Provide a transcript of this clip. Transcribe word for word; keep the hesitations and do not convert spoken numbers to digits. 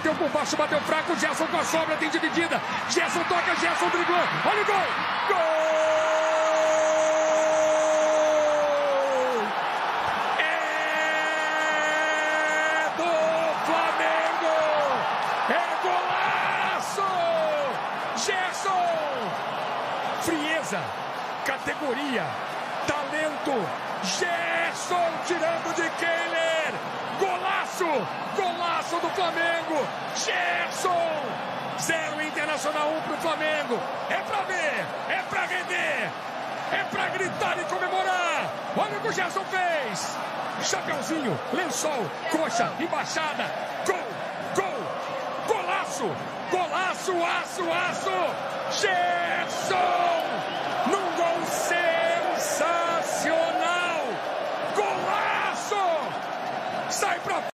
bateu por baixo, bateu fraco, Gerson com a sobra, tem dividida. Gerson toca, Gerson driblou. Olha o gol! Gol! É do Flamengo! É golaço! Gerson! Frieza, categoria, talento. Gerson tirando de Kehler. Golaço! Golaço do Flamengo! Gerson! Zero Internacional, um pro Flamengo. É pra ver, é pra render, é pra gritar e comemorar. Olha o que o Gerson fez. Chapeuzinho, lençol, coxa, embaixada. Gol, gol, golaço, golaço, aço, aço. Gerson!